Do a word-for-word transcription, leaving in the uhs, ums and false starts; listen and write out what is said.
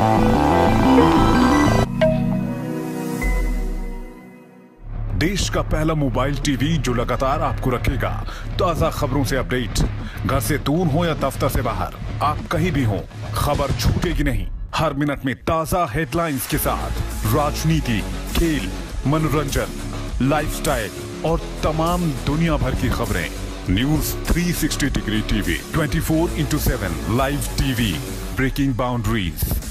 देश का पहला मोबाइल टीवी जो लगातार आपको रखेगा ताजा खबरों से अपडेट। घर से दूर हो या दफ्तर से बाहर, आप कहीं भी हो, खबर छूटेगी नहीं। हर मिनट में ताजा हेडलाइंस के साथ राजनीति, खेल, मनोरंजन, लाइफस्टाइल और तमाम दुनिया भर की खबरें। News three sixty degree TV, twenty four into seven live TV, breaking boundaries.